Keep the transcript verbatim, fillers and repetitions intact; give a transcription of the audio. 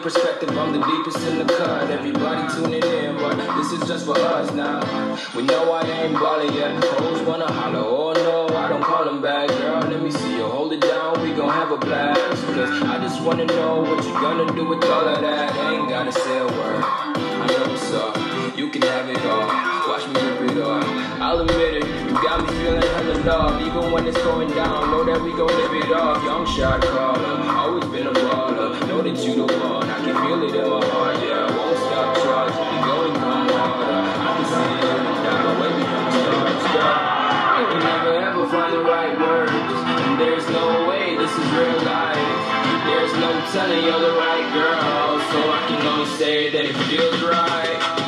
perspective, I'm the deepest in the cut. Everybody tuning in, but this is just for us now. We know I ain't ballin' yet. Hoes wanna holler, oh no, I don't call them back. Girl, let me see you hold it down, we gon' have a blast. Cause I just wanna know what you gonna do with all of that. Ain't gotta say a word, I know what's up. You can have it all, watch me rip it off. I'll admit it, you got me feeling hella love. Even when it's going down, know that we gon' live it off. Young shot caller, always been a baller. Know that you the one, I can feel it in my heart. Yeah, I won't stop charging, we going come harder. I can see it every now, way we from the start, girl. I can never ever find the right words, and there's no way this is real life. There's no telling you're the right girl, so I can only say that it feels right.